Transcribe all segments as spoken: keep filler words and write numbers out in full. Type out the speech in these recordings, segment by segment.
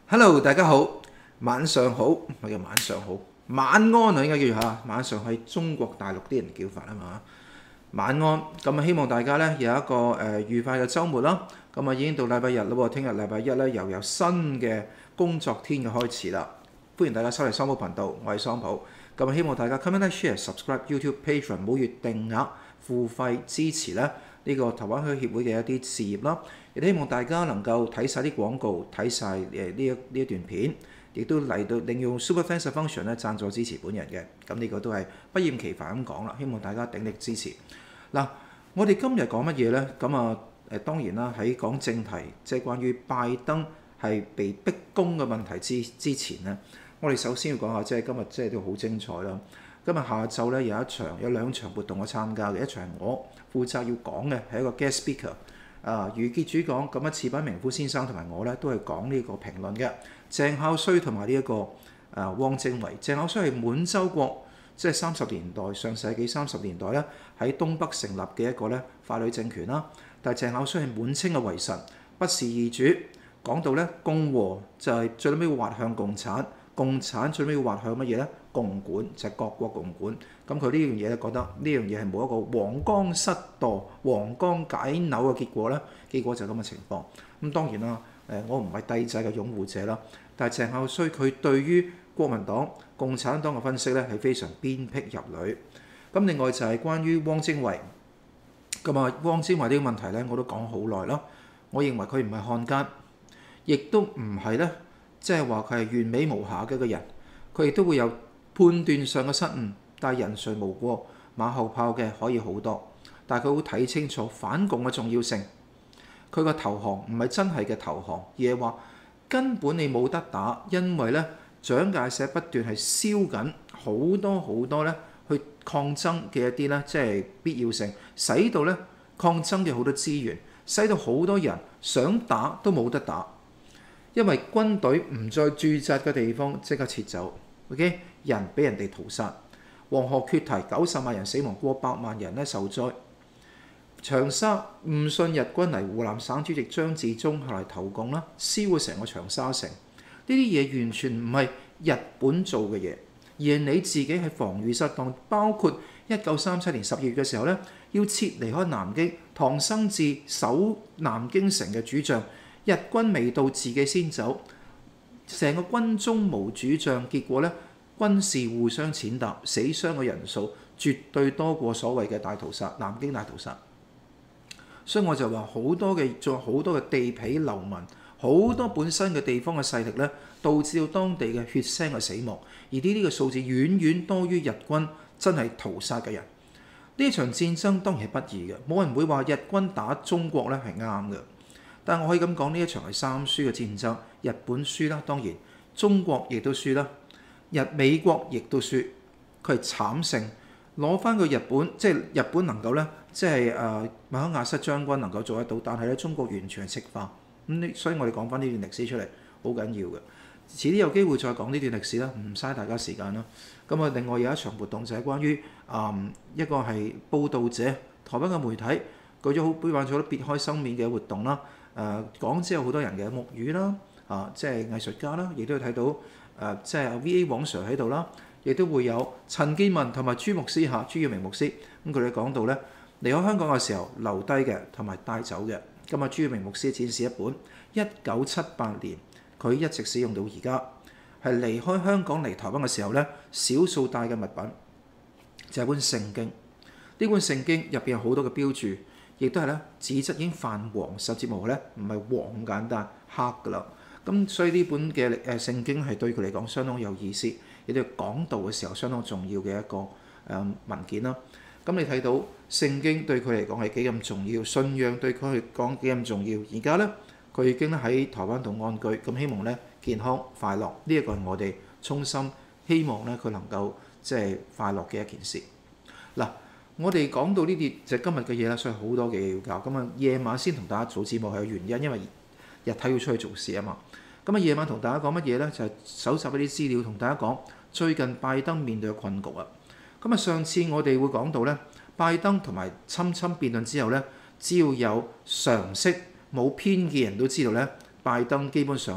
Hello，大家好，晚上好，我叫晚上好，晚安啊，應該叫嚇，晚上係中國大陸啲人叫法啊嘛。晚安，咁啊希望大家咧有一個誒、呃、愉快嘅週末啦。咁啊已經到禮拜日啦喎，聽日禮拜一咧又有新嘅工作天嘅開始啦。歡迎大家收睇桑普頻道，我係桑普。咁啊希望大家 comment、share、subscribe YouTube、Patreon 每月定額付費支持咧呢個台灣墟協會嘅一啲事業啦。亦都希望大家能夠睇晒啲廣告，睇晒誒呢一呢一段片，亦都嚟到利用 Super Thanks function 咧贊助支持本人嘅。咁呢個都係不厭其煩咁講啦，希望大家鼎力支持。嗱，我哋今日講乜嘢呢？咁啊誒當然啦，喺講正題，即係關於拜登係被逼宮嘅問題之之前呢，我哋首先要講下，即係今日即係都好精彩啦。今日下晝咧有一場有兩場活動我參加嘅，一場我負責要講嘅係一個 guest speaker。啊，余傑主講，咁啊，次品明夫先生同埋我咧都係講呢個評論嘅。鄭孝胥同埋呢一個啊汪精衛，鄭孝胥係滿洲國，即係三十年代上世紀三十年代咧喺東北成立嘅一個咧傀儡政權啦。但係鄭孝胥係滿清嘅遺臣，不是異主。講到咧共和就係最尾要滑向共產，共產最尾要滑向乜嘢咧？共管就係、是、各國共管。咁佢呢樣嘢咧覺得呢樣嘢係冇一個黃江失墮、黃江解紐嘅結果咧，結果就係咁嘅情況。咁當然啦，誒我唔係帝制嘅擁護者啦，但係鄭孝胥佢對於國民黨、共產黨嘅分析咧係非常鞭辟入裡。咁另外就係關於汪精衛，咁啊汪精衛呢個問題咧我都講好耐啦。我認為佢唔係漢奸，亦都唔係咧，即係話佢係完美無瑕嘅一個人，佢亦都會有判斷上嘅失誤。但係人誰無過，馬後炮嘅可以好多，但係佢會睇清楚反共嘅重要性。佢個投降唔係真係嘅投降，而係話根本你冇得打，因為咧蔣介石不斷係燒緊好多好多咧去抗爭嘅一啲咧，即係必要性，使到咧抗爭嘅好多資源，使到好多人想打都冇得打，因為軍隊唔再駐紮嘅地方即刻撤走。OK， 人俾人哋屠殺。黃河決堤，九十萬人死亡，過百萬人咧受災。長沙誤信日軍嚟，湖南省主席張治中後嚟投共啦，燒咗成個長沙城。呢啲嘢完全唔係日本做嘅嘢，而係你自己係防禦失當。包括一九三七年十二月嘅時候咧，要撤離開南京，唐生智守南京城嘅主將，日軍未到自己先走，成個軍中無主將，結果咧。軍事互相踐踏，死傷嘅人數絕對多過所謂嘅大屠殺，南京大屠殺。所以我就話好多嘅，仲有好多嘅地痞流民，好多本身嘅地方嘅勢力咧，導致到當地嘅血腥嘅死亡。而呢啲嘅數字遠遠多於日軍真係屠殺嘅人。呢場戰爭當然係不義嘅，冇人會話日軍打中國咧係啱嘅。但我可以咁講，呢一場係三輸嘅戰爭，日本輸啦，當然中國亦都輸啦。日美國亦都輸，佢係慘勝，攞翻個日本，即係日本能夠咧，即係誒麥克亞瑟將軍能夠做得到，但係咧中國完全係赤化。咁所以我哋講翻呢段歷史出嚟，好緊要嘅。遲啲有機會再講呢段歷史啦，唔嘥大家時間啦。咁啊，另外有一場活動就係關於誒、嗯、一個係報導者，台灣嘅媒體舉咗好舉辦咗啲別開生面嘅活動啦。誒、呃、講之後好多人嘅木魚啦，啊即係藝術家啦，亦都要睇到。誒、呃、即係 V A 王 Sir 喺度啦，亦都會有陳建文同埋朱牧師嚇，朱耀明牧師。咁佢哋講到咧，離開香港嘅時候留低嘅同埋帶走嘅。咁啊，朱耀明牧師展示一本一九七八年佢一直使用到而家，係離開香港嚟台灣嘅時候咧，少數帶嘅物品就係本聖經。呢本聖經入邊有好多嘅標注，亦都係咧紙質已經泛黃，甚至乎咧唔係黃咁簡單，黑㗎啦。咁所以呢本嘅誒聖經係對佢嚟講相當有意思，亦都講道嘅時候相當重要嘅一個誒文件啦。咁你睇到聖經對佢嚟講係幾咁重要，信仰對佢嚟講幾咁重要。而家咧佢已經喺台灣度安居，咁希望咧健康快樂，呢一個係我哋衷心希望咧佢能夠即係快樂嘅一件事。嗱，我哋講到呢啲就係今日嘅嘢啦，所以好多嘅嘢要教。咁啊夜晚先同大家做節目係有原因，因為日頭要出去做事啊嘛。咁啊夜晚同大家講乜嘢呢？就係搜集一啲資料，同大家講最近拜登面對嘅困局啊。咁啊上次我哋會講到呢，拜登同埋侵侵辯論之後呢，只要有常識冇偏見人都知道呢，拜登基本上呢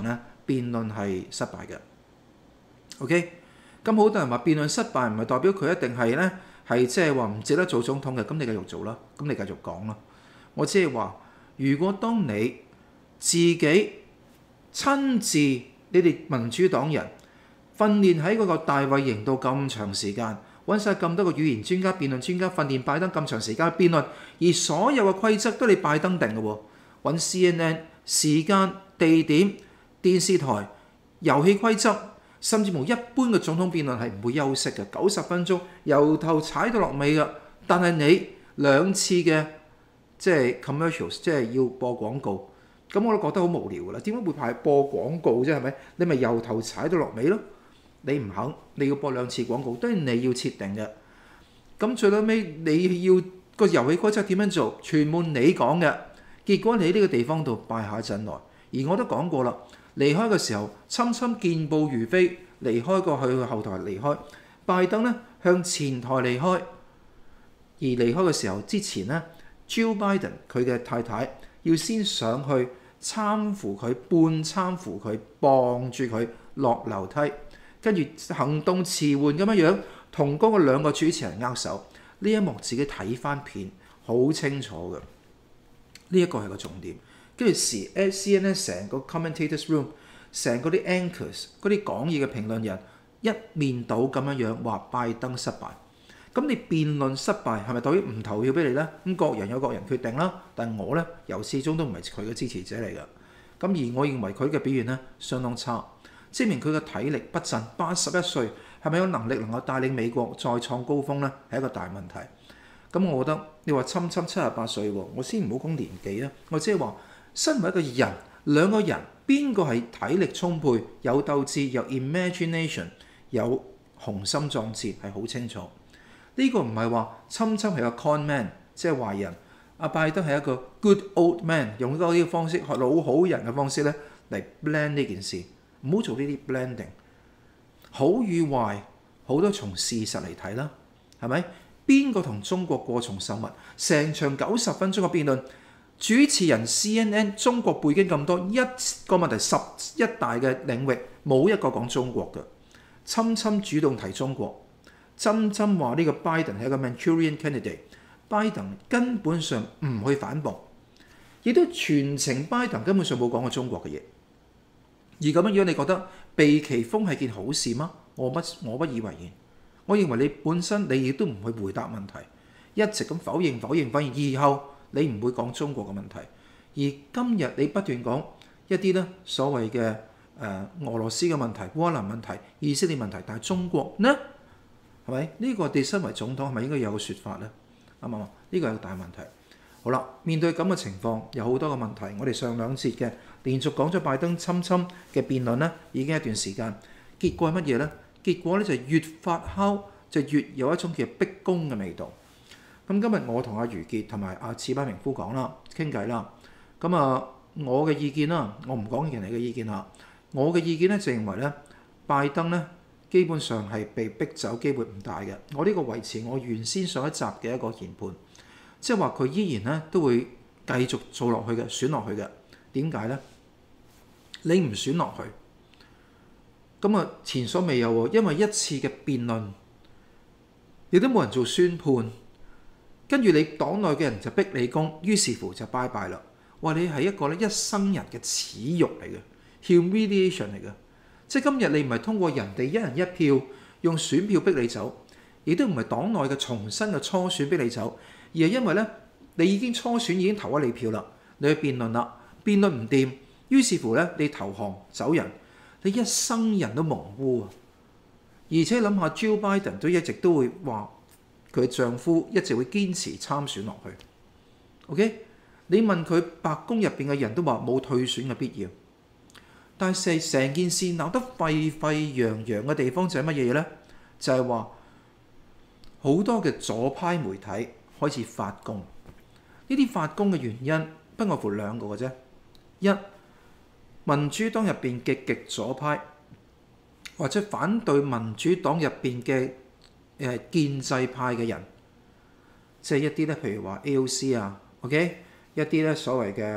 辯論係失敗嘅。OK， 咁好多人話辯論失敗唔係代表佢一定係咧係即係話唔值得做總統嘅，咁你繼續做啦，咁你繼續講啦。我只係話，如果當你自己親自你哋民主黨人訓練喺嗰個大衛營度咁長時間，揾晒咁多個語言專家、辯論專家訓練拜登咁長時間辯論，而所有嘅規則都係你拜登定嘅喎，揾 C N N 時間、地點、電視台、遊戲規則，甚至乎一般嘅總統辯論係唔會休息嘅，九十分鐘由頭踩到落尾嘅。但係你兩次嘅即係 commercials， 即係要播廣告，咁我都覺得好無聊㗎啦。點解會派播廣告啫？係咪？你咪由頭踩到落尾咯。你唔肯，你要播兩次廣告，都係你要設定嘅。咁最後尾你要個遊戲規則點樣做，全部你講嘅。結果你喺呢個地方度敗下陣來。而我都講過啦，離開嘅時候，侵侵健步如飛，離開過去後台離開。拜登呢向前台離開，而離開嘅時候之前呢 Jill Biden 佢嘅太太要先上去攙扶佢，半攙扶佢，傍住佢落樓梯。跟住行動遲緩咁樣樣，同嗰個兩個主持人握手，呢一幕自己睇翻片好清楚嘅，呢一個係個重點。跟住時 C N N 成個 commentators room， 成個啲 anchors 嗰啲講嘢嘅評論人一面倒咁樣樣話拜登失敗。咁你辯論失敗係咪代表唔投票俾你呢？咁各人有各人決定啦。但係我呢，由始終都唔係佢嘅支持者嚟㗎。咁而我認為佢嘅表現呢，相當差。證明佢嘅體力不振，八十一歲係咪有能力能夠帶領美國再創高峰呢？係一個大問題。咁我覺得你話侵侵七十八歲喎，我先唔好講年紀啊，我只係話身為一個人，兩個人邊個係體力充沛、有鬥志、有 imagination、有雄心壯志係好清楚。呢、這個唔係話侵侵係個 con man， 即係壞人。阿拜登係一個 good old man， 用呢個方式學老好人嘅方式咧嚟 blend 呢件事。唔好做呢啲 blending， 好與壞好多從事實嚟睇啦，係咪？邊個同中國過從甚密？成場九十分鐘嘅辯論，主持人 C N N 中國背景咁多，一個問題十一大嘅領域冇一個講中國嘅，侵侵主動提中國，針針話呢個 Biden 係一個 Manchurian candidate， Biden 根本上唔去反駁，亦都全程 Biden 根本上冇講過中國嘅嘢。而咁樣樣，你覺得避其鋒係件好事嗎？我不我不以為然。我認為你本身你亦都唔去回答問題，一直咁否認否認，反而以後你唔會講中國嘅問題。而今日你不斷講一啲咧所謂嘅誒、呃、俄羅斯嘅問題、烏克蘭問題、以色列問題，但係中國呢係咪？呢、這個你身為總統係咪應該有個説法呢？啱唔啱？呢、這個係個大問題。好啦，面對咁嘅情況，有好多個問題。我哋上兩節嘅連續講咗拜登侵侵嘅辯論呢已經一段時間。結果係乜嘢呢？結果咧就越發酵就越有一種叫逼宮嘅味道。咁今日我同阿余傑同埋阿史巴明夫講啦，傾偈啦。咁啊，我嘅意見啦，我唔講人哋嘅意見啦。我嘅意見咧就認為咧，拜登咧基本上係被逼走機會唔大嘅。我呢個維持我原先上一集嘅一個研判。即係話佢依然咧都會繼續做落去嘅，選落去嘅。點解呢？你唔選落去，咁啊前所未有喎。因為一次嘅辯論，亦都冇人做宣判，跟住你黨內嘅人就逼你攻，於是乎就拜拜啦。話你係一個咧一生人嘅恥辱嚟嘅 humiliation 嚟嘅。即係今日你唔係通過人哋一人一票用選票逼你走，亦都唔係黨內嘅重新嘅初選逼你走。而係因為咧，你已經初選已經投咗你票啦，你去辯論啦，辯論唔掂，於是乎咧你投降走人，你一生人都蒙污啊！而且諗下 Jill Biden 都一直都會話佢丈夫一直會堅持參選落去。OK， 你問佢白宮入邊嘅人都話冇退選嘅必要，但係成成件事鬧得沸沸揚揚嘅地方就係乜嘢嘢咧？就係話好多嘅左派媒體開始發功，呢啲發功嘅原因不外乎兩個嘅啫。一，民主黨入邊嘅極左派或者反對民主黨入邊嘅誒建制派嘅人，即係一啲咧，譬如話 A O C 啊 ，OK， 一啲咧所謂嘅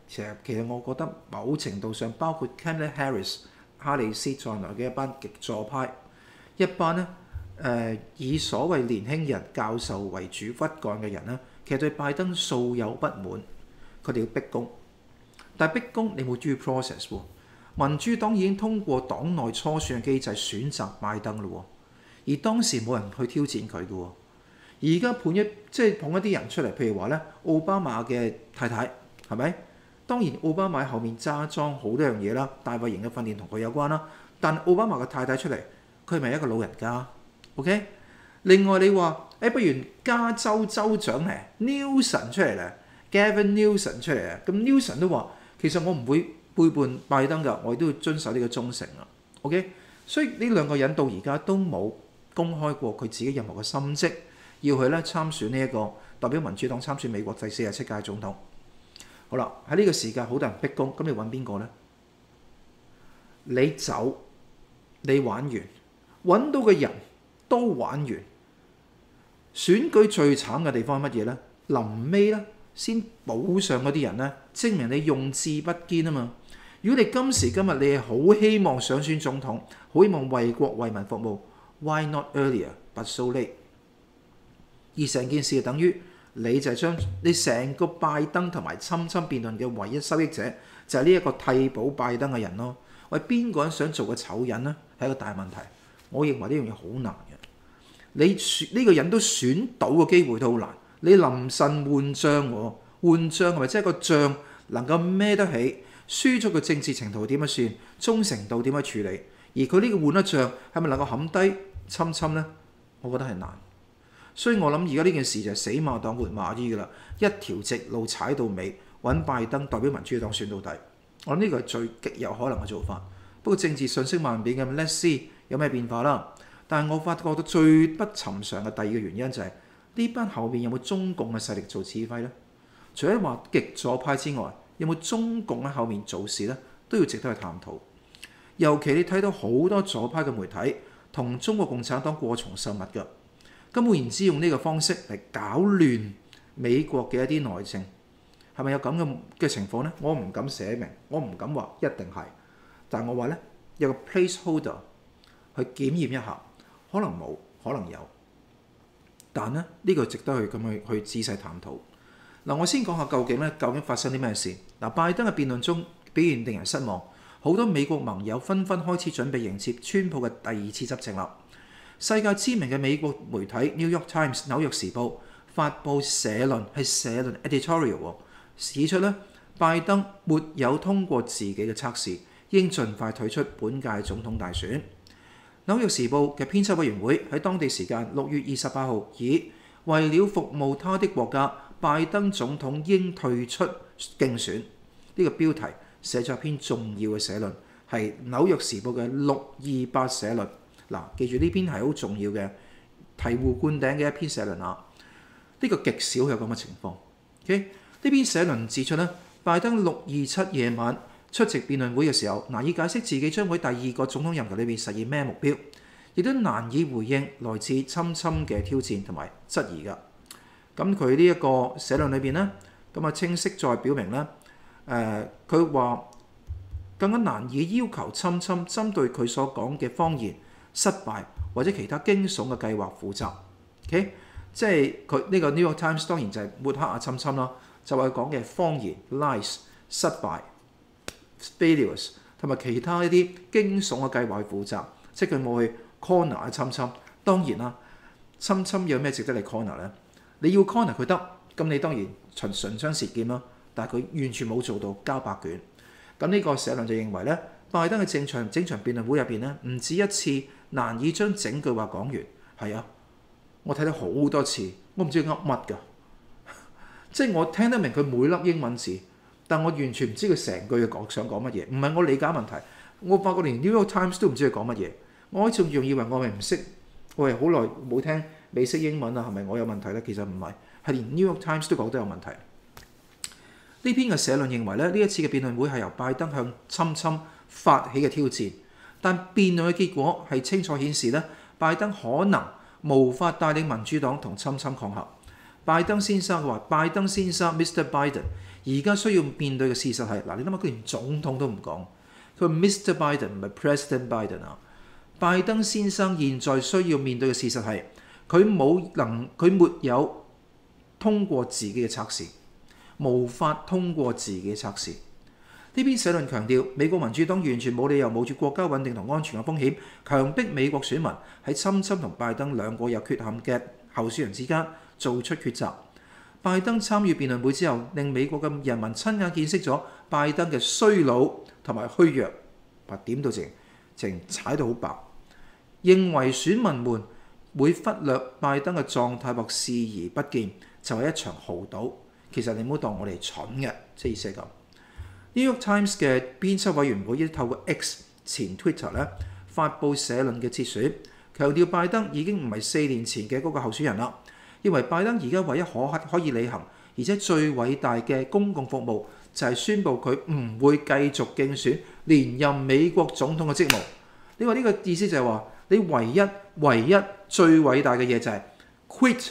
其實其實我覺得某程度上包括 Kamala Harris 哈里斯在內嘅一班極左派，一班咧誒、呃、以所謂年輕人教授為主骨幹嘅人咧，其實對拜登素有不滿，佢哋要逼宮，但係逼宮你冇 due process 喎。民主黨已經通過黨內初選嘅機制選擇拜登咯，而當時冇人去挑戰佢嘅喎。而家捧一即係捧一啲人出嚟，譬如話咧奧巴馬嘅太太係咪？當然奧巴馬喺後面揸莊好多樣嘢啦，大衛營嘅訓練同佢有關啦。但奧巴馬嘅太太出嚟，佢係咪一個老人家 ？OK。另外你話誒、欸，不如加州州長咧 Newsom 出嚟咧 ，Gavin Newsom 出嚟咧，咁 Newsom 都話其實我唔會背叛拜登㗎，我亦都要遵守呢個忠誠啊。OK。所以呢兩個人到而家都冇公開過佢自己任何嘅心跡，要去咧參選呢、這、一個代表民主黨參選美國第四十七屆總統。好啦，喺呢個時間好多人逼宮，咁你揾邊個呢？你走，你玩完，揾到嘅人都玩完。選舉最慘嘅地方係乜嘢呢？臨尾咧先補上嗰啲人呢，證明你用字不堅啊嘛。如果你今時今日你係好希望想選總統，好希望為國為民服務 ，why not earlier but so late？ 而成件事就等於你就係將你成個拜登同埋侵侵辯論嘅唯一收益者，就係呢一個替補拜登嘅人咯。喂，邊個人想做個醜人呢？係一個大問題。我認為呢樣嘢好難嘅。你選呢、這個人都選到嘅機會都好難。你臨陣換將喎，換將係咪即係個將能夠孭得起？輸咗個政治程度點樣算？忠誠度點樣處理？而佢呢個換得將係咪能夠冚低侵侵呢？我覺得係難。所以我諗而家呢件事就係死馬當活馬醫㗎啦，一條直路踩到尾，揾拜登代表民主黨選到底。我諗呢個係最極有可能嘅做法。不過政治瞬息萬變嘅 ，let's see 有咩變化啦。但係我發覺到最不尋常嘅第二個原因就係、是、呢班後面有冇中共嘅勢力做指揮呢？除咗話極左派之外，有冇中共喺後面做事呢？都要值得去探討。尤其你睇到好多左派嘅媒體同中國共產黨過從甚密㗎，根本然之用呢個方式嚟搞亂美國嘅一啲內政，係咪有咁嘅嘅情況呢？我唔敢寫明，我唔敢話一定係，但係我話呢，有個 placeholder 去檢驗一下，可能冇，可能有，但呢，呢、呢個值得去咁去去仔細探討。嗱，我先講下究竟咧，究竟發生啲咩事？嗱，拜登嘅辯論中表現令人失望，好多美國盟友紛紛開始準備迎接川普嘅第二次執政啦。世界知名嘅美國媒體 New York Times 紐約時報發布社論，係社論 editorial 指出咧，拜登沒有通過自己嘅測試，應盡快退出本屆總統大選。紐約時報嘅編輯委員會喺當地時間六月二十八號以為了服務他的國家，拜登總統應退出競選呢個標題寫咗一篇重要嘅社論，係紐約時報嘅六二八社論。嗱，記住呢篇係好重要嘅醍醐灌頂嘅一篇社論啊！呢、這個極少有咁嘅情況。OK， 呢篇社論指出咧，拜登六二七夜晚出席辯論會嘅時候，難以解釋自己將會第二個總統任期裏邊實現咩目標，亦都難以回應來自侵侵嘅挑戰同埋質疑㗎。咁佢呢一個社論裏邊咧，咁啊清晰再表明咧，誒佢話更加難以要求侵侵針對佢所講嘅謊言、失敗或者其他驚悚嘅計劃負責。OK， 即係佢呢個 New York Times 當然就係抹黑阿侵侵啦，就係講嘅謊言、lies、失敗、failures 同埋其他一啲驚悚嘅計劃去負責，即係佢冇去 corner 阿侵侵。當然啦，侵侵有咩值得你 corner 咧？你要 corner 佢得，咁你當然循唇槍舌劍啦。但係佢完全冇做到交白卷。咁呢個社論就認為咧，拜登嘅整場整場辯論會入邊咧，唔止一次難以將整句話講完。係啊，我睇到好多次，我唔知佢噏乜㗎。即係我聽得明佢每粒英文字，但我完全唔知佢成句嘅講想講乜嘢。唔係我理解問題，我發覺連 New York Times 都唔知佢講乜嘢。我仲仲以為我係唔識，我係好耐冇聽美式英文啊，係咪我有問題咧？其實唔係，係連 New York Times 都覺得有問題。呢篇嘅社論認為咧，呢一次嘅辯論會係由拜登向侵侵發起嘅挑戰，但辯論嘅結果係清楚顯示咧，拜登可能無法帶領民主黨同侵侵抗衡。拜登先生話：拜登先生 Mister Biden 而家需要面對嘅事實係嗱，你諗下佢連總統都唔講，佢話 Mister Biden 唔係 President Biden 啊。拜登先生現在需要面對嘅事實係佢冇能佢沒有通過自己嘅測試，無法通過自己嘅測試。呢篇社論強調，美國民主黨完全冇理由冒住國家穩定同安全嘅風險，強迫美國選民喺侵侵同拜登兩個有缺陷嘅候選人之間做出抉擇。拜登參與辯論會之後，令美國嘅人民親眼見識咗拜登嘅衰老同埋虛弱，白點到直情踩到好白。認為選民們會忽略拜登嘅狀態或視而不見，就係一場豪賭。其實你唔好當我哋蠢嘅，即係意思係咁。New York Times 嘅編輯委員會亦透過 X 前 Twitter 咧發布社論嘅節選，強調拜登已經唔係四年前嘅嗰個候選人啦。認為拜登而家唯一可可以履行，而且最偉大嘅公共服務就係宣布佢唔會繼續競選連任美國總統嘅職務。你話呢個意思就係話，你唯一唯一最偉大嘅嘢就係 quit，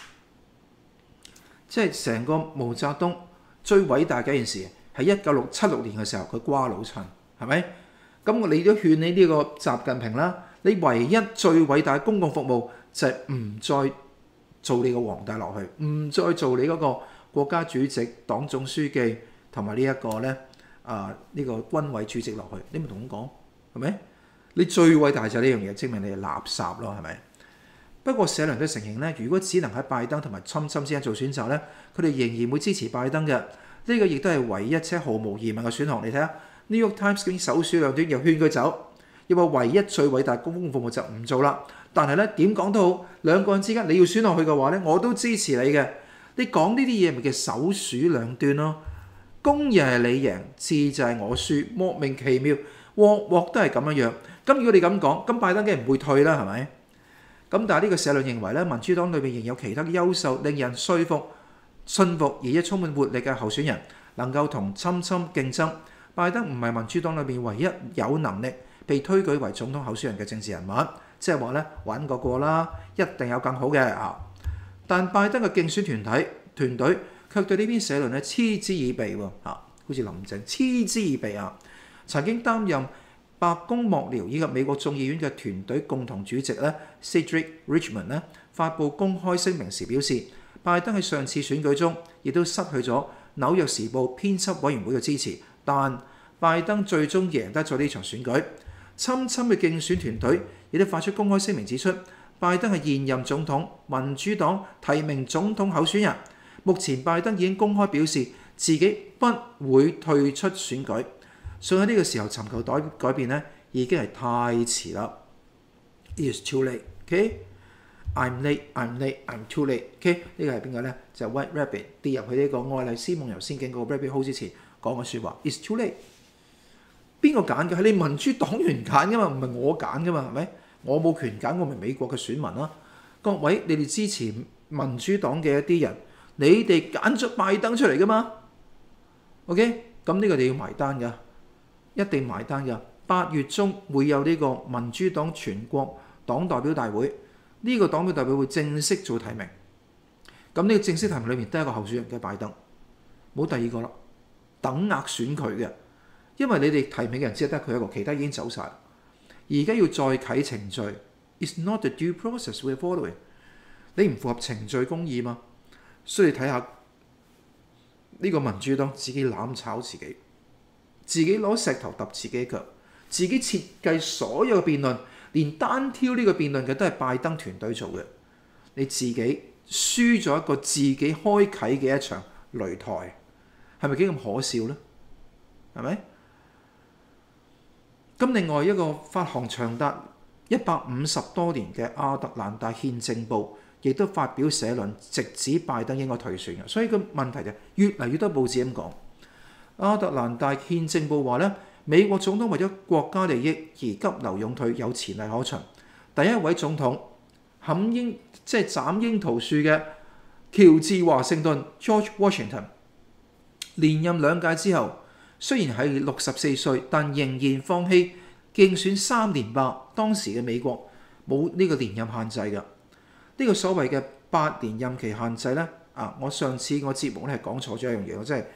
即係成個毛澤東最偉大嘅一件事係一九七六年嘅時候佢瓜老襯，係咪？咁我你都勸你呢個習近平啦，你唯一最偉大嘅公共服務就係唔再做你個皇帝落去，唔再做你嗰個國家主席、黨總書記同埋呢一個咧啊呢個軍委主席落去，你咪同我講係咪？你最偉大就係呢樣嘢，證明你係垃圾咯，係咪？不過社論都承認咧，如果只能喺拜登同埋侵侵之間做選擇咧，佢哋仍然會支持拜登嘅。呢個亦都係唯一且毫無疑問嘅選項。你睇下 New York Times 已經首鼠兩端，又勸佢走，又話唯一最偉大公共服務就唔做啦。但係咧點講都好，兩個人之間你要選落去嘅話咧，我都支持你嘅。你講呢啲嘢咪叫首鼠兩端咯？公又係你贏，字就係我輸，莫名其妙，鑊鑊都係咁樣樣。咁如果你咁講，咁拜登梗係唔會退啦，係咪？咁但係呢個社論認為咧，民主黨裏面仍有其他優秀、令人說服、信服而且充滿活力嘅候選人，能夠同侵侵競爭。拜登唔係民主黨裏面唯一有能力被推舉為總統候選人嘅政治人物，即係話咧揾個個啦，一定有更好嘅啊！但拜登嘅競選團體團隊卻對呢篇社論咧嗤之以鼻喎，啊，好似林鄭嗤之以鼻啊！曾經擔任白宮幕僚以及美國眾議院嘅團隊共同主席咧 Cedric Richmond 咧發布公開聲明時表示，拜登喺上次選舉中亦都失去咗紐約時報編輯委員會嘅支持，但拜登最終贏得咗呢場選舉。侵侵嘅競選團隊亦都發出公開聲明指出，拜登係現任總統，民主黨提名總統候選人。目前拜登已經公開表示自己不會退出選舉。所以喺呢個時候尋求改改變咧，已經係太遲啦。It's too late. OK, I'm late. I'm late. I'm too late. OK， 呢個係邊個咧？就係 White Rabbit 跌入去呢個愛麗絲夢遊仙境嗰個 Rabbit Hole 之前講嘅説話。It's too late。邊個揀嘅？係你民主黨員揀嘅嘛，唔係我揀嘅嘛，係咪？我冇權揀，我咪美國嘅選民啦。各位，你哋支持民主黨嘅一啲人，你哋揀咗拜登出嚟嘅嘛 ？OK， 咁呢個你要埋單㗎。一定埋單㗎。八月中會有呢個民主黨全國黨代表大會，呢、這個黨代表大會會正式做提名。咁呢個正式提名裏面得一個候選人嘅拜登，冇第二個啦，等額選佢嘅。因為你哋提名嘅人只係得佢一個，其他已經走晒。而家要再啟程序 ，It's not the due process we're following。你唔符合程序公義嘛？所以你睇下呢個民主黨自己攬炒自己。自己攞石頭揼自己腳，自己設計所有嘅辯論，連單挑呢個辯論嘅都係拜登團隊做嘅。你自己輸咗一個自己開啓嘅一場擂台，係咪幾咁可笑呢？係咪？咁另外一個發行長達一百五十多年嘅亞特蘭大憲政報，亦都發表社論，直指拜登應該退選嘅。所以個問題就係越嚟越多報紙咁講。亞特蘭大憲政報話咧，美國總統為咗國家利益而急流勇退有前例可循。第一位總統砍櫻即係斬櫻桃樹嘅喬治華盛頓 George Washington 連任兩屆之後，雖然係六十四歲，但仍然放棄競選三年吧。當時嘅美國冇呢個連任限制㗎。呢、這個所謂嘅八年任期限制咧，啊，我上次我節目咧係講錯咗一樣嘢，我真係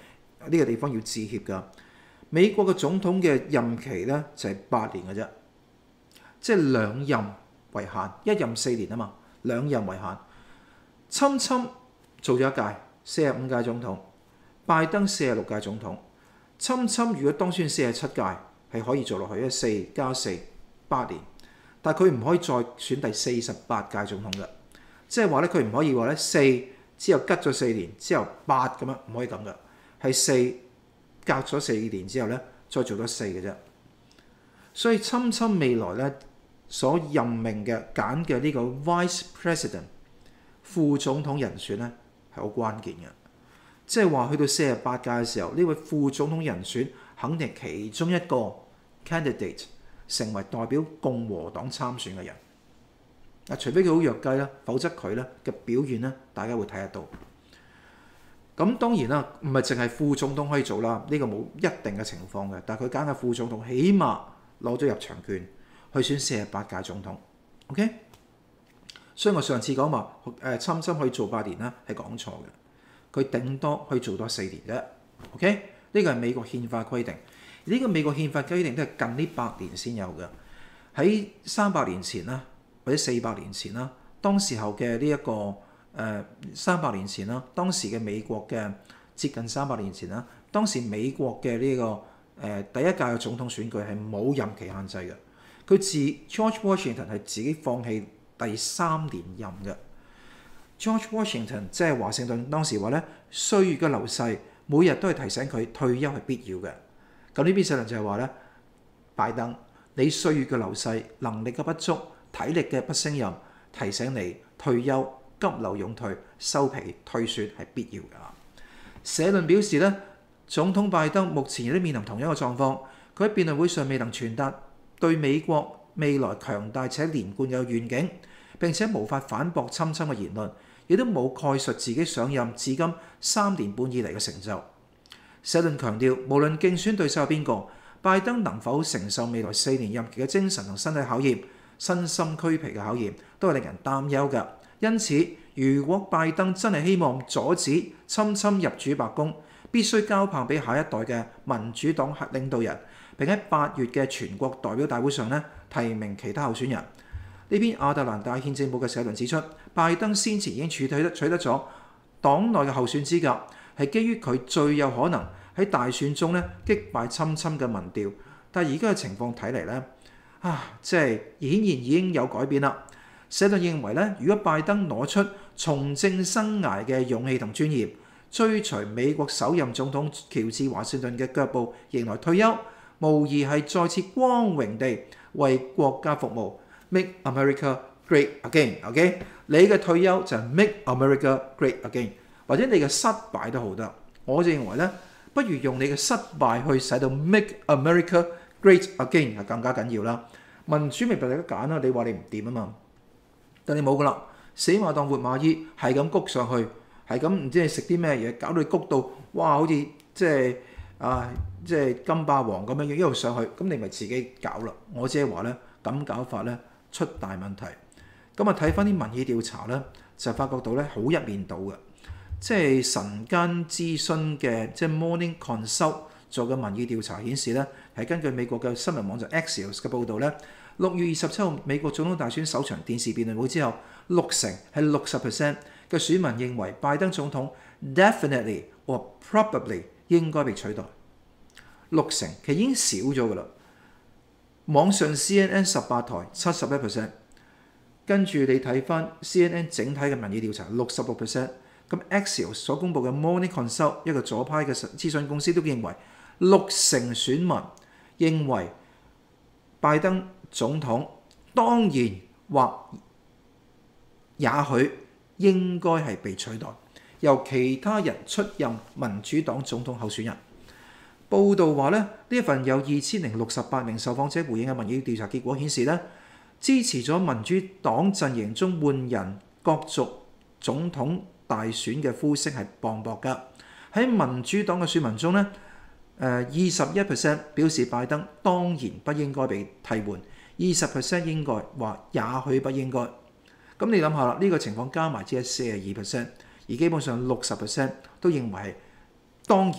呢個地方要致歉㗎。美國嘅總統嘅任期咧就係八年嘅啫，即係兩任為限，一任四年啊嘛，兩任為限。侵侵做咗一屆，四十五屆總統；拜登四十六屆總統。侵侵如果當選四十七屆，係可以做落去，因為四加四八年。但係佢唔可以再選第四十八屆總統嘅，即係話咧佢唔可以話咧四之後吉咗四年之後八咁樣，唔可以咁嘅，係四隔咗四年之後咧再做多四嘅啫。所以侵侵未來咧所任命嘅揀嘅呢個 Vice President 副總統人選咧係好關鍵嘅，即係話去到四十八屆嘅時候，呢位副總統人選肯定係其中一個 candidate 成為代表共和黨參選嘅人。啊，除非佢好弱雞啦，否則佢咧嘅表現咧大家會睇得到。咁當然啦，唔係淨係副總統可以做啦，呢個冇一定嘅情況嘅。但係佢揀嘅副總統，起碼攞咗入場券去選四十八屆總統。OK， 所以我上次講話誒侵侵可以做八年啦，係講錯嘅。佢頂多可以做多四年啫。OK， 呢個係美國憲法規定。呢個美國憲法規定都係近呢百年先有嘅。喺三百年前啦，或者四百年前啦，當時候嘅呢一個誒三百年前啦，當時嘅美國嘅接近三百年前啦，當時美國嘅呢、這個誒、呃、第一屆嘅總統選舉係冇任期限制嘅。佢自 George Washington 係自己放棄第三年任嘅。George Washington 即係華盛頓當時話咧，歲月嘅流逝每日都係提醒佢退休係必要嘅。咁呢邊寫論就係話咧，拜登你歲月嘅流逝、能力嘅不足、體力嘅不勝任，提醒你退休急流勇退、收皮退選係必要㗎。社論表示咧，總統拜登目前亦都面臨同一個狀況，佢喺辯論會上未能傳達對美國未來強大且連貫嘅願景，並且無法反駁侵侵嘅言論，亦都冇概述自己上任至今三年半以嚟嘅成就。社論強調，無論競選對手係邊個，拜登能否承受未來四年任期嘅精神同身體考驗、身心俱疲嘅考驗，都係令人擔憂㗎。因此，如果拜登真係希望阻止侵侵入主白宮，必須交棒俾下一代嘅民主黨領導人，並喺八月嘅全國代表大會上咧提名其他候選人。呢篇亞特蘭大憲政報嘅社論指出，拜登先前已經取得取得咗黨內嘅候選資格，係基於佢最有可能喺大選中咧擊敗侵侵嘅民調。但係而家嘅情況睇嚟咧，啊，即係顯然已經有改變啦。社論認為咧，如果拜登攞出從政生涯嘅勇氣同專業，追隨美國首任總統喬治華盛頓嘅腳步，迎來退休，無疑係再次光榮地為國家服務。Make America Great Again，OK？ 你嘅退休就係 Make America Great Again， 或者你嘅失敗都好得。我就認為咧，不如用你嘅失敗去使到 Make America Great Again 係更加緊要啦。民主咪俾你揀啦，你話你唔掂啊嘛，但你冇噶啦，死馬當活馬醫，係咁谷上去，係咁唔知你食啲咩嘢，搞到你谷到哇，好似即係啊，即係金霸王咁樣一路上去，咁你咪自己搞啦。我即係話咧，咁搞法咧出大問題。咁啊睇翻啲民意調查咧，就發覺到咧好一面倒嘅，即係晨間諮詢嘅即係 Morning Consult 做嘅民意調查顯示咧，係根據美國嘅新聞網站 Axios 嘅報導咧，六月二十七號美國總統大選首場電視辯論會之後，六成係六十 percent 嘅選民認為拜登總統 definitely or probably 應該被取代。六成其實已經少咗㗎啦。網上 C N N 十八台七十一 percent， 跟住你睇翻 C N N 整體嘅民意調查六十六 percent， 咁 Axios 所公佈嘅 Morning Consult 一個左派嘅諮詢公司都認為六成選民認為拜登總統當然或也許應該係被取代，由其他人出任民主黨總統候選人。報道話咧，呢一份有二千零六十八名受訪者回應嘅民意調查結果顯示咧，支持咗民主黨陣營中換人角逐總統大選嘅呼聲係磅礴㗎。喺民主黨嘅選民中咧，誒二十一 percent 表示拜登當然不應該被替換，二十 percent 應該話也許不應該。咁你諗下啦，呢個情況加埋只係四十二 percent，而基本上六十 percent 都認為係當然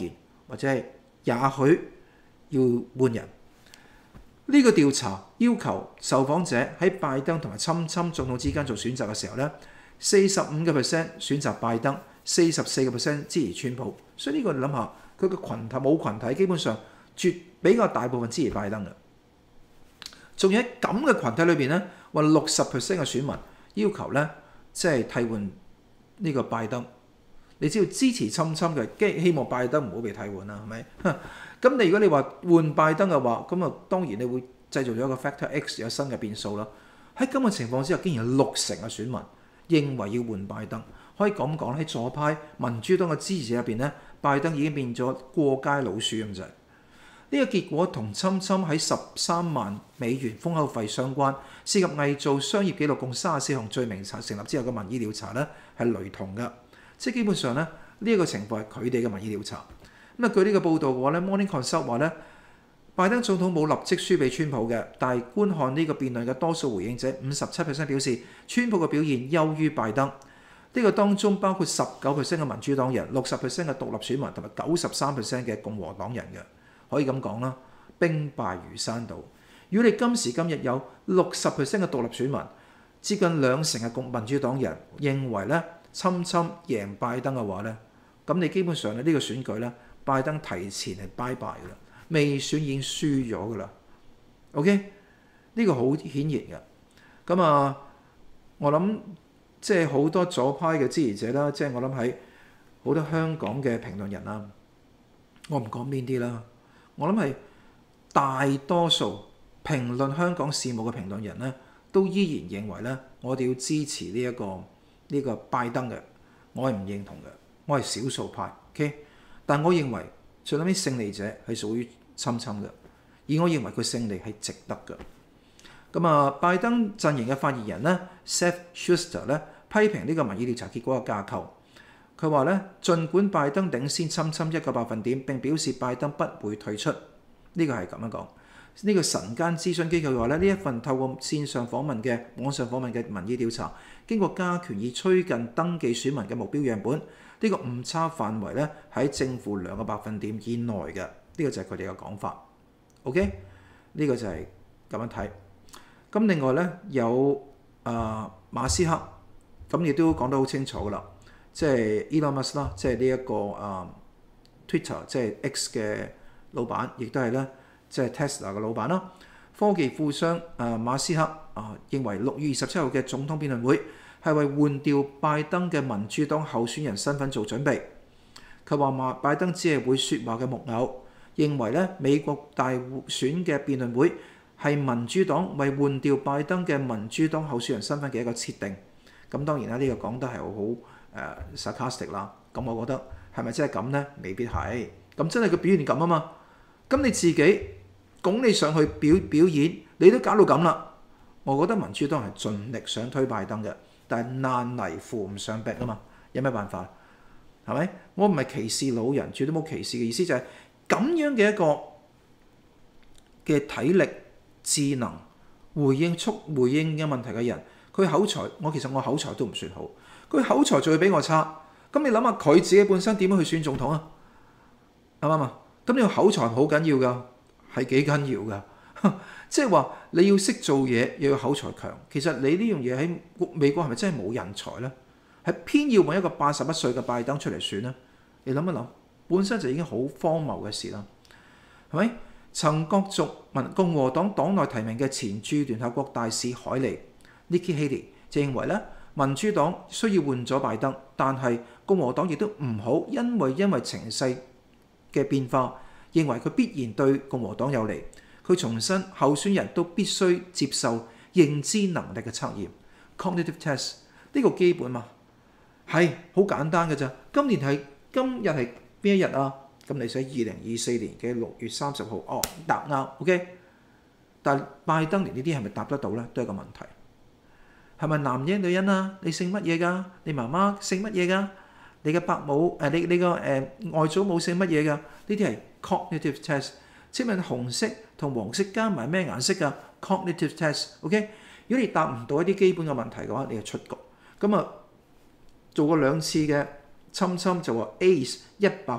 或者係也許要換人。呢、這個調查要求受訪者喺拜登同埋侵侵總統之間做選擇嘅時候咧，四十五個 percent 選擇拜登，四十四個 percent 支持川普。所以呢個你諗下，佢個群體冇群體，基本上絕比較大部分支持拜登嘅。仲有喺咁嘅群體裏邊咧，話六十 percent 嘅選民要求咧，即係替換呢個拜登。你知道支持侵侵嘅，即希望拜登唔好被替換啦，係咪？咁你如果你話換拜登嘅話，咁啊當然你會製造咗一個 factor X 有新嘅變數啦。喺咁嘅情況之下，竟然有六成嘅選民認為要換拜登，可以咁講喺左派民主黨嘅支持者入邊咧，拜登已經變咗過街老鼠咁滯。呢個結果同侵侵喺十三萬美元封口費相關，涉及偽造商業記錄共三十四項罪名成立之後嘅民意調查咧係雷同嘅，即係基本上咧呢一個情況係佢哋嘅民意調查。咁啊據呢個報道嘅話咧 ，Morning Consult 話咧，拜登總統冇立即輸俾川普嘅，但係觀看呢個辯論嘅多數回應者五十七 percent 表示川普嘅表現優於拜登。呢個當中包括十九 percent 嘅民主黨人、六十 percent 嘅獨立選民同埋九十三 percent 嘅共和黨人嘅。可以咁講啦，兵敗如山倒。如果你今時今日有六十 percent 嘅獨立選民，接近兩成嘅共民主黨人認為咧，侵侵贏拜登嘅話咧，咁你基本上咧呢個選舉咧，拜登提前係拜拜噶啦，未選已經輸咗噶啦。OK， 呢個好顯然嘅。咁啊，我諗即係好多左派嘅支持者啦，即係我諗喺好多香港嘅評論人啦，我唔講邊啲啦。我諗係大多數評論香港事務嘅評論人咧，都依然認為咧，我哋要支持呢、這、一個呢、這個拜登嘅。我係唔認同嘅，我係少數派。OK， 但我認為最尾勝利者係屬於侵侵嘅，而我認為佢勝利係值得嘅。咁啊，拜登陣營嘅發言人咧 Seth Schuster 咧批評呢個民意調查結果嘅架構。佢話咧，儘管拜登領先侵侵一個百分點，並表示拜登不會退出，呢、這個係咁樣講。呢、這個晨間諮詢機構話咧，呢一份透過線上訪問嘅網上訪問嘅民意調查，經過加權以趨近登記選民嘅目標樣本，呢、這個誤差範圍咧喺正負兩個百分點以內嘅，呢、這個就係佢哋嘅講法。OK， 呢個就係咁樣睇。咁另外咧有啊、呃、馬斯克，咁亦都講得好清楚噶啦。即係 Elon Musk 啦，即係呢一個啊 Twitter 即係 X 嘅老闆，亦都係咧即係 Tesla 嘅老闆啦。科技富商啊馬斯克啊認為六月二十七號嘅總統辯論會係為換掉拜登嘅民主黨候選人身份做準備。佢話馬拜登只係會説話嘅木偶，認為咧美國大選嘅辯論會係民主黨為換掉拜登嘅民主黨候選人身份嘅一個設定。咁當然啦，呢、這個講得係好。誒、uh, sarcastic 啦，咁我覺得係咪真係咁呢？未必係。咁真係佢表現咁啊嘛。咁你自己拱你上去表表演，你都搞到咁啦。我覺得民主黨係盡力想推拜登嘅，但係難泥扶唔上壁啊嘛。有咩辦法？係咪？我唔係歧視老人，絕對冇歧視嘅意思，就係咁樣嘅一個嘅體力、智能、回應速回應嘅問題嘅人，佢口才，我其實我口才都唔算好。佢口才仲會比我差，咁你諗下佢自己本身點樣去選總統啊？啱唔啱啊？咁你個口才好緊要㗎，係幾緊要㗎？即係話你要識做嘢，又要口才強。其實你呢樣嘢喺美國係咪真係冇人才咧？係偏要揾一個八十一歲嘅拜登出嚟選咧？你諗一諗，本身就已經好荒謬嘅事啦，係咪？曾角逐民共和黨黨內提名嘅前駐聯合國大使海利 Nikki Haley 就認為咧。民主黨需要換咗拜登，但係共和黨亦都唔好，因為因為情勢嘅變化，認為佢必然對共和黨有利。佢重申候選人都必須接受認知能力嘅測驗 （cognitive test）， 呢個基本嘛，係好簡單嘅咋。今年係今日係邊一日啊？咁你寫二零二四年嘅六月三十號，哦，答啱 OK。但拜登連呢啲係咪答得到咧？都係個問題。係咪男人女人啊？你姓乜嘢㗎？你媽媽姓乜嘢㗎？你嘅伯母誒、呃，你你個誒、呃、外祖母姓乜嘢㗎？呢啲係 cognitive test。請問紅色同黃色加埋咩顏色㗎 ？cognitive test。OK， 如果你答唔到一啲基本嘅問題嘅話，你就出局。咁啊，做過兩次嘅侵侵就話 Ace 一百分，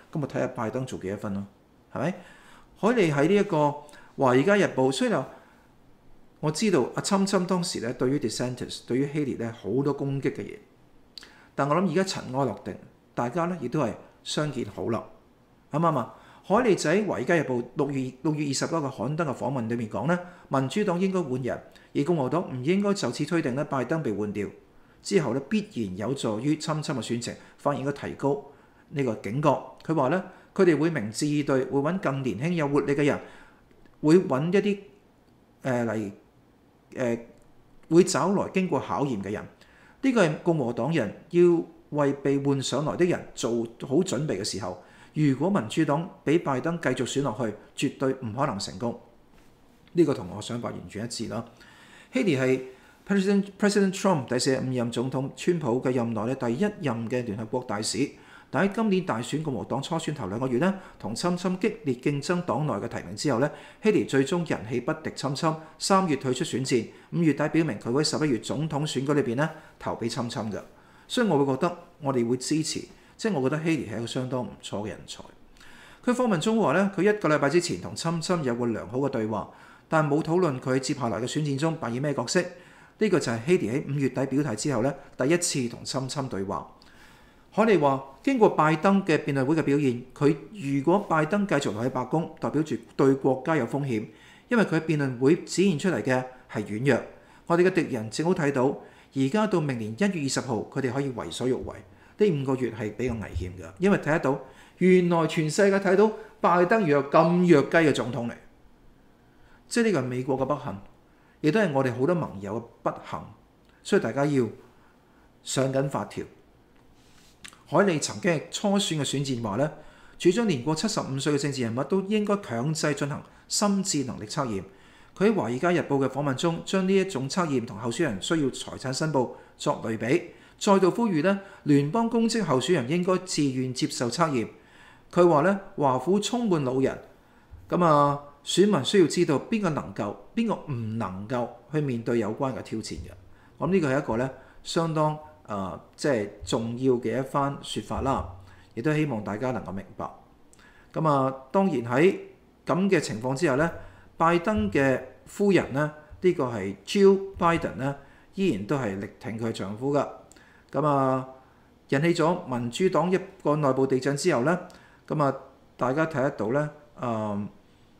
咁我睇下拜登做幾多分咯，係咪？海利喺呢一個《華爾街日報》，雖然我知道阿侵侵當時咧對於 DeSantis 對於希利咧好多攻擊嘅嘢，但我諗而家塵埃落定，大家咧亦都係相見好啦，啱唔啱啊？海利仔《華爾街日報》六月六月二十多個刊登嘅訪問裏面講咧，民主黨應該換人，而共和黨唔應該就此推定咧拜登被換掉之後咧必然有助於侵侵嘅選情，反而應該提高呢個警覺。佢話咧，佢哋會明智以對，會揾更年輕有活力嘅人，會揾一啲誒嚟誒會找來經過考驗嘅人。呢個係共和黨人要為被換上來的人做好準備嘅時候。如果民主黨俾拜登繼續選落去，絕對唔可能成功。呢、這個同我想法完全一致啦。希利係 President President Trump 第四十五任總統川普嘅任內咧第一任嘅聯合國大使，但喺今年大選共和黨初選頭兩個月咧，同侵侵激烈競爭黨內嘅提名之後咧，希利最終人氣不敵侵侵，三月退出選戰，五月底表明佢會喺十一月總統選舉裏邊咧投俾侵侵嘅。所以我會覺得我哋會支持。即係我覺得希利係一個相當唔錯嘅人才。佢訪問中話咧，佢一個禮拜之前同侵侵有個良好嘅對話，但冇討論佢喺接下來嘅選戰中扮演咩角色。呢、這個就係希利喺五月底表態之後咧，第一次同侵侵對話。海利話：經過拜登嘅辯論會嘅表現，佢如果拜登繼續留喺白宮，代表住對國家有風險，因為佢喺辯論會展現出嚟嘅係軟弱。我哋嘅敵人正好睇到，而家到明年一月二十號，佢哋可以為所欲為。呢五個月係比較危險嘅，因為睇得到原來全世界睇到拜登原來咁弱雞嘅總統嚟，即係呢個係美國嘅不幸，亦都係我哋好多盟友嘅不幸，所以大家要上緊法條。海利曾經係初選嘅選戰話咧，主張年過七十五歲嘅政治人物都應該強制進行心智能力測驗。佢喺《華爾街日報》嘅訪問中，將呢一種測驗同候選人需要財產申報作類比。再度呼籲咧，聯邦公職候選人應該自願接受測驗。佢話咧，華府充滿老人，咁啊，選民需要知道邊個能夠，邊個唔能夠去面對有關嘅挑戰嘅。咁呢個係一個咧相當誒、呃，即係重要嘅一番説法啦。亦都希望大家能夠明白。咁啊，當然喺咁嘅情況之下咧，拜登嘅夫人咧，呢、這個係 Jill Biden 咧，依然都係力挺佢丈夫噶。咁啊，引起咗民主黨一個內部地震之後咧，咁啊，大家睇得到咧，誒、呃、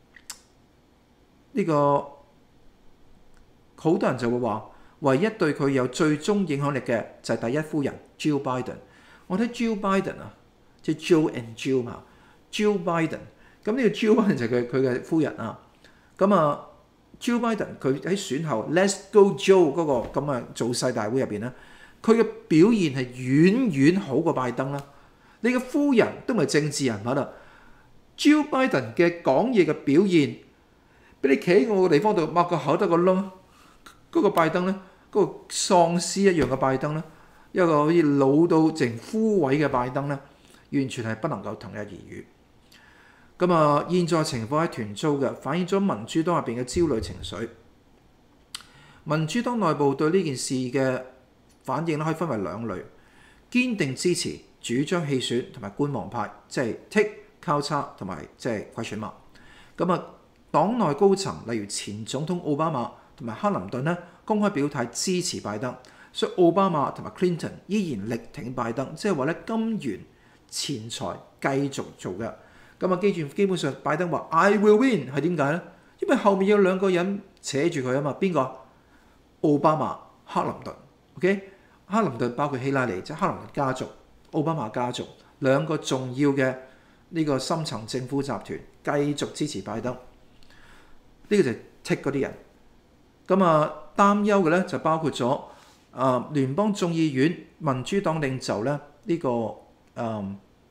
呢、這個好多人就會話，唯一對佢有最終影響力嘅就係第一夫人 Jill Biden。我睇 Jill Biden 啊，即係 Joe and Jill 嘛 ，Jill Biden。咁呢個 Jill Biden 就係佢佢嘅夫人啊。咁啊 ，Jill Biden 佢喺選後 Let's Go Joe 嗰個咁啊造勢大會入邊咧。佢嘅表現係遠遠好過拜登啦。你嘅夫人都唔係政治人物啦。Jill Biden 嘅講嘢嘅表現，俾你企喺我嘅地方度擘個口得個窿，嗰、那個拜登咧，嗰、那個喪屍一樣嘅拜登咧，一個好似老到淨枯萎嘅拜登咧，完全係不能夠同日而語。咁啊，現在情況喺團租嘅，反映咗民主黨入邊嘅焦慮情緒。民主黨內部對呢件事嘅反應咧可以分為兩類：堅定支持、主張棄選同埋觀望派，即係 tick 交叉同埋即係 question mark。咁啊，黨內高層例如前總統奧巴馬同埋克林頓咧，公開表態支持拜登，所以奧巴馬同埋 Clinton 依然力挺拜登，即係話咧金元錢財繼續做嘅。咁啊，記住基本上拜登話 I will win 係點解咧？因為後面有兩個人扯住佢啊嘛，邊個？奧巴馬、克林頓。OK。克林頓包括希拉里，即係克林頓家族、奧巴馬家族兩個重要嘅呢個深層政府集團繼續支持拜登。呢、這個就係剔嗰啲人。咁啊，擔憂嘅咧就包括咗啊聯邦眾議院民主黨領袖咧呢、這個誒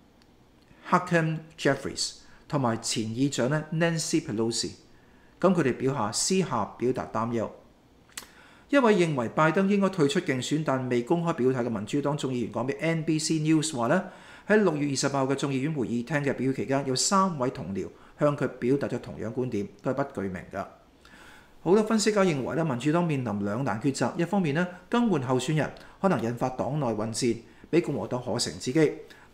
Hakeem Jeffries 同埋前議長咧 Nancy Pelosi。咁佢哋表下私下表達擔憂。一位認為拜登應該退出競選但未公開表態嘅民主黨眾議員講俾 N B C News 話咧，喺六月二十八號嘅眾議院會議廳嘅表決期間，有三位同僚向佢表達咗同樣觀點，都係不具名㗎。好多分析家認為咧，民主黨面臨兩難抉擇，一方面咧更換候選人可能引發黨內混戰，俾共和黨可乘之機；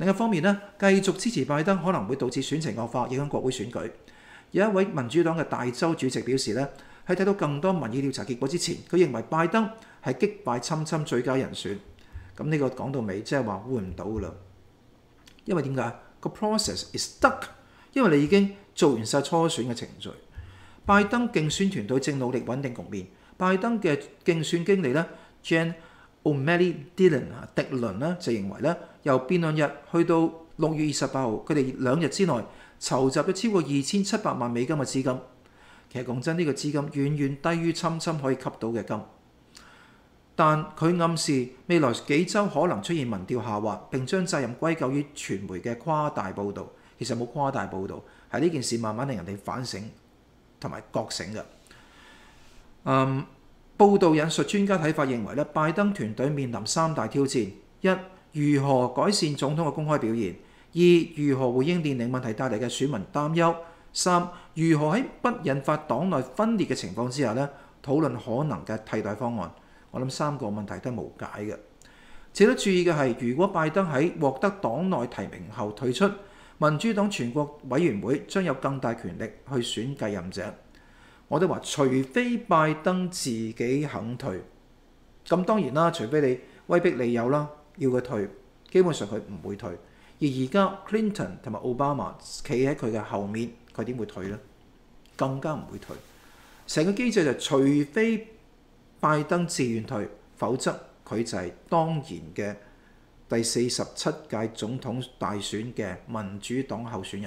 另一方面呢，繼續支持拜登可能會導致選情惡化，影響國會選舉。有一位民主黨嘅大州主席表示呢，喺睇到更多民意調查結果之前，佢認為拜登係擊敗侵侵最佳人選。咁呢個講到尾，即係話換唔到噶啦。因為點解？個 process is stuck， 因為你已經做完晒初選嘅程序。拜登競選團隊正努力穩定局面。拜登嘅競選經理咧 Jan O'Malley Dillon 啊，迪倫咧就認為咧，由辯論日去到六月二十八號，佢哋兩日之內籌集咗超過二千七百萬美金嘅資金。其實講真，呢個資金遠遠低於侵侵可以吸到嘅金。但佢暗示未來幾週可能出現民調下滑，並將責任歸咎於傳媒嘅誇大報導。其實冇誇大報導，係呢件事慢慢令人哋反省同埋覺醒嘅。嗯，報導引述專家睇法認為咧，拜登團隊面臨三大挑戰：一、如何改善總統嘅公開表現；二、如何回應年齡問題帶嚟嘅選民擔憂；三、如何喺不引發黨內分裂嘅情況之下咧，討論可能嘅替代方案。我諗三個問題都係無解嘅。值得注意嘅係，如果拜登喺獲得黨內提名後退出，民主黨全國委員會將有更大權力去選繼任者。我都話，除非拜登自己肯退，咁當然啦，除非你威逼利誘啦，要佢退，基本上佢唔會退。而而家 Clinton 同埋奧巴馬企喺佢嘅後面，佢點會退呢？更加唔會退。成個機制就除非拜登自願退，否則佢就係當然嘅第四十七屆總統大選嘅民主黨候選人。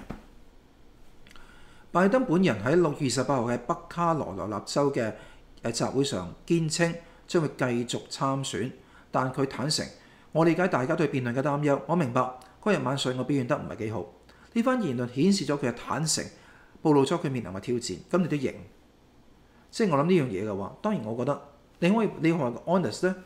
拜登本人喺六月二十八號喺北卡羅來納州嘅集會上堅稱將會繼續參選，但佢坦承：我理解大家對辯論嘅擔憂，我明白嗰日晚上我表現得唔係幾好。呢番言論顯示咗佢嘅坦誠，暴露咗佢面臨嘅挑戰。咁你都認？即係我諗呢樣嘢嘅話，當然我覺得。你可以你可以 honest 咧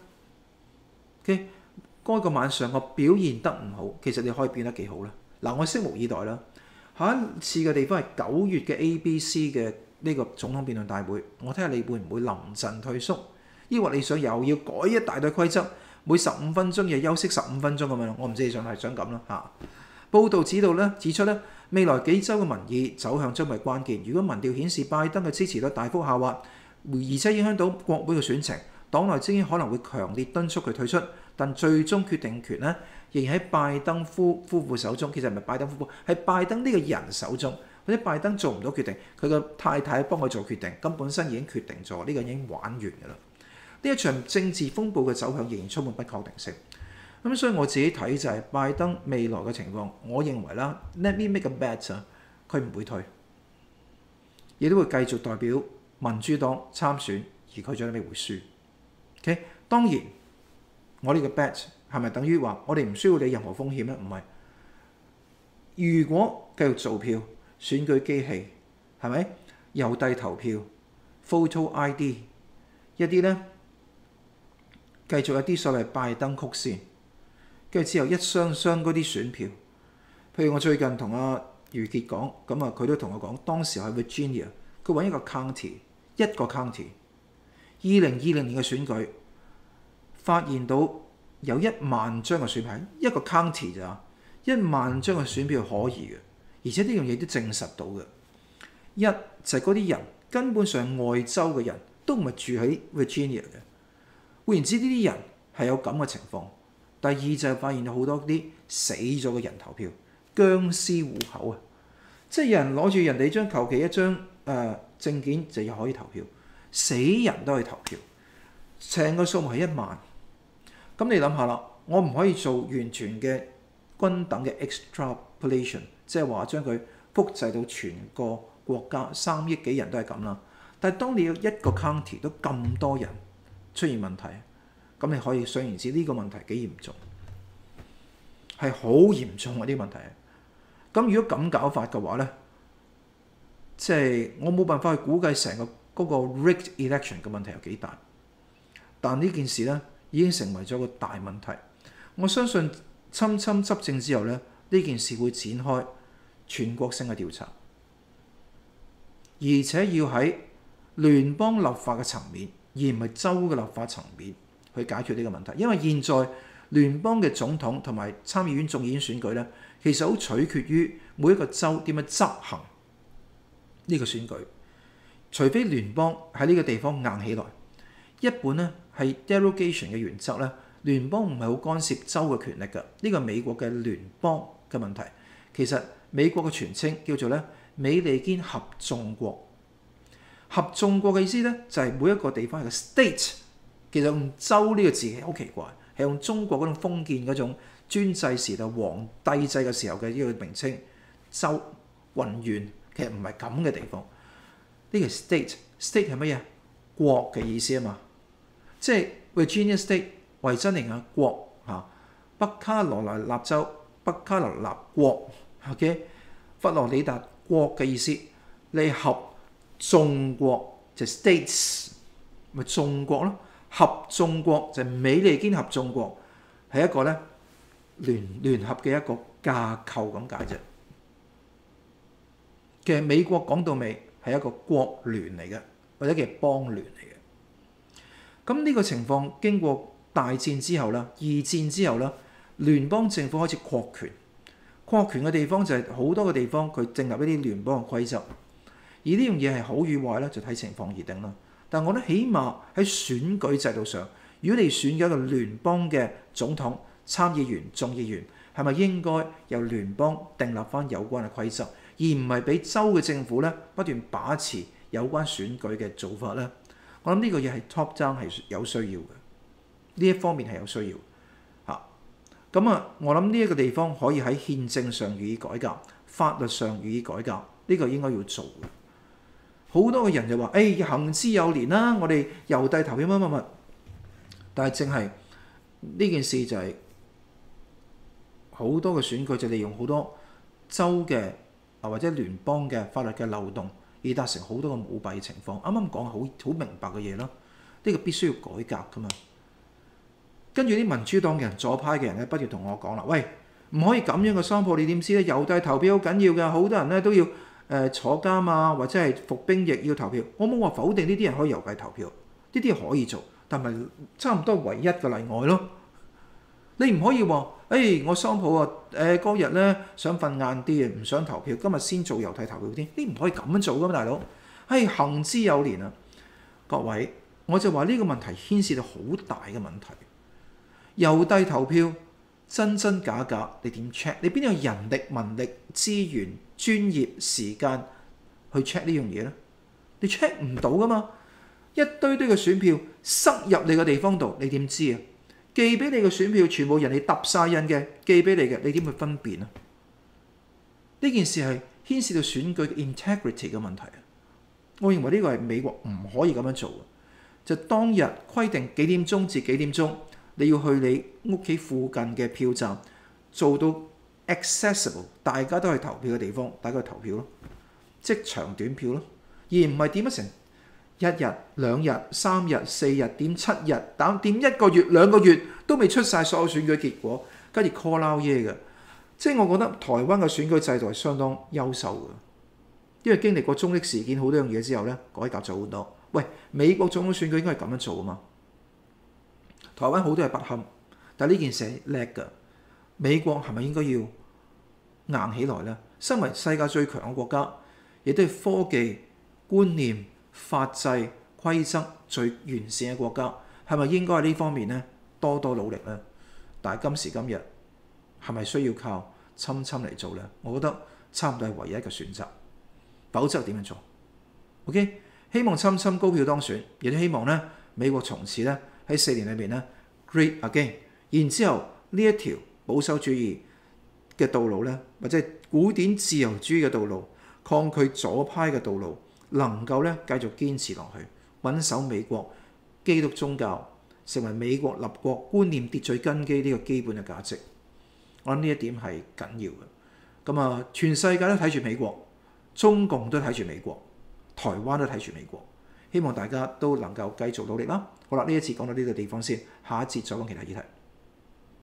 ，OK？ 嗰個晚上我表現得唔好，其實你可以變得幾好咧。嗱，我拭目以待啦。下一次嘅地方係九月嘅 A B C 嘅呢個總統辯論大會，我睇下你會唔會臨陣退縮，抑或你想又要改一大堆規則，每十五分鐘又休息十五分鐘咁樣。我唔知你想係想咁啦嚇。報道指導咧指出咧，未來幾週嘅民意走向將係關鍵。如果民調顯示拜登嘅支持率大幅下滑，而且影響到國會嘅選情，黨內精英可能會強烈敦促佢退出，但最終決定權呢，仍然喺拜登夫夫婦手中。其實唔係拜登夫婦，係拜登呢個人手中。或者拜登做唔到決定，佢個太太幫佢做決定，咁本身已經決定咗，呢個已經玩完㗎啦。呢一場政治風暴嘅走向仍然充滿不確定性。咁所以我自己睇就係拜登未來嘅情況，我認為啦 ，Let me make a bet 啊，佢唔會退，亦都會繼續代表民主黨參選，而佢最尾會輸。OK， 當然我呢個 bet 係咪等於話我哋唔需要理任何風險咧？唔係。如果繼續做票、選舉機器係咪郵遞投票、photo I D 一啲咧，繼續有啲所謂拜登曲線，跟住之後一箱箱嗰啲選票。譬如我最近同阿余傑講，咁啊佢都同我講，當時喺 Virginia， 佢揾一個 county。一個 county， 二零二零年嘅選舉發現到有一萬張嘅選票，一個 county 咋，一萬張嘅選票可疑嘅，而且呢樣嘢都證實到嘅。一就係嗰啲人根本上外州嘅人都唔係住喺 Virginia 嘅，換言之呢啲人係有咁嘅情況。第二就係發現到好多啲死咗嘅人投票，僵屍戶口啊，即係有人攞住人哋張求其一張誒。呃證件就可以投票，死人都可以投票，成個數目係一萬。咁你諗下啦，我唔可以做完全嘅均等嘅 extrapolation， 即係話將佢複製到全個國家三億幾人都係咁啦。但係當你有一個 county 都咁多人出現問題，咁你可以想而知呢個問題幾嚴重，係好嚴重啊！呢個問題。咁如果咁搞法嘅話咧？即係我冇辦法去估計成個嗰個 rigged election 嘅問題有幾大，但呢件事咧已經成為咗個大問題。我相信侵侵執政之後咧，呢件事會展開全國性嘅調查，而且要喺聯邦立法嘅層面，而唔係州嘅立法層面去解決呢個問題。因為現在聯邦嘅總統同埋參議院、眾議院選舉咧，其實好取決於每一個州點樣執行呢個選舉。除非聯邦喺呢個地方硬起來，一本咧係 derogation 嘅原則咧，聯邦唔係好干涉州嘅權力㗎。呢個係美國嘅聯邦嘅問題。其實美國嘅全稱叫做咧美利堅合眾國。合眾國嘅意思咧就係每一個地方係個 state。其實用州呢個字好奇怪，係用中國嗰種封建嗰種專制時代皇帝制嘅時候嘅呢個名稱，州郡縣其實唔係咁嘅地方。呢個 state，state 係乜嘢？國嘅意思啊嘛，即係 Virginia State 維珍尼亞國嚇，北卡羅來納州北卡羅來納國 ，OK， 佛羅里達國嘅意思，你合眾國就 states 咪眾國咯。合眾國就係美利堅合眾國，係一個咧聯聯合嘅一個架構咁解啫。其實美國講到尾係一個國聯嚟嘅，或者叫邦聯嚟嘅。咁呢個情況經過大戰之後啦，二戰之後啦，聯邦政府開始擴權，擴權嘅地方就係好多個地方佢訂立一啲聯邦嘅規則，而呢樣嘢係好與壞咧，就睇情況而定啦。但我覺得起碼喺選舉制度上，如果你選咗一個聯邦嘅總統、參議員、眾議員，係咪應該由聯邦訂立翻有關嘅規則，而唔係俾州嘅政府咧不斷把持有關選舉嘅做法咧？我諗呢個嘢係 top down 係有需要嘅，呢一方面係有需要嚇。咁啊，我諗呢一個地方可以喺憲政上予以改革，法律上予以改革，呢個應該要做嘅。好多嘅人就話：誒、哎、行之有年啦，我哋郵遞投票乜乜乜。但係正係呢件事就係、是、好多嘅選舉就利用好多州嘅啊或者聯邦嘅法律嘅漏洞，而達成好多嘅舞弊情況。啱啱講好好明白嘅嘢啦，呢、這個必須要改革噶嘛。跟住啲民主黨嘅人、左派嘅人咧，不斷同我講啦：喂，唔可以咁樣嘅商鋪，你點知咧？郵遞投票好緊要㗎，好多人咧都要。誒、呃、坐監啊，或者係服兵役要投票，我冇話否定呢啲人可以郵遞投票，呢啲可以做，但係差唔多唯一嘅例外咯。你唔可以話，誒、哎、我商鋪啊，誒嗰日咧想瞓晏啲啊，唔想投票，今日先做郵遞投票添，你唔可以咁樣做噶嘛，大佬。係行之有年啊，各位，我就話呢個問題牽涉到好大嘅問題。郵遞投票真真假假，你點 check？ 你邊有人力、物力、資源、專業、時間去 check 呢樣嘢咧？你 check 唔到噶嘛？一堆堆嘅選票塞入你個地方度，你點知啊？寄俾你嘅選票全部人哋揼晒印嘅，寄俾你嘅，你點去分辨啊？呢件事係牽涉到選舉嘅 integrity 嘅問題啊！我認為呢個係美國唔可以咁樣做嘅，就當日規定幾點鐘至幾點鐘。你要去你屋企附近嘅票站做到 accessible， 大家都去投票嘅地方，大家去投票咯，即長短票咯，而唔係點咗成一日、兩日、三日、四日、點七日，打點一個月、兩個月都未出晒所有選舉結果，跟住 call out 嘢嘅。即係我覺得台灣嘅選舉制度係相當優秀嘅，因為經歷過中壢事件好多樣嘢之後咧，改革咗好多。喂，美國總統選舉應該係咁樣做啊嘛。台灣好多係不堪，但係呢件事係叻㗎。美國係咪應該要硬起來呢？身為世界最強嘅國家，亦都係科技、觀念、法制、規則最完善嘅國家，係咪應該喺呢方面呢多多努力呢？但係今時今日係咪需要靠侵侵嚟做呢？我覺得差唔多係唯一嘅選擇，否則點樣做 ？OK， 希望侵侵高票當選，亦都希望呢美國從此呢。喺四年裏面咧 ，great again， 然之後呢一條保守主義嘅道路咧，或者係古典自由主義嘅道路，抗拒左派嘅道路，能夠咧繼續堅持落去，穩守美國基督宗教成為美國立國觀念秩序根基呢個基本嘅價值。我諗呢一點係緊要嘅。咁啊，全世界都睇住美國，中共都睇住美國，台灣都睇住美國。希望大家都能夠繼續努力啦。好啦，呢一次講到呢個地方先，下一節再講其他議題。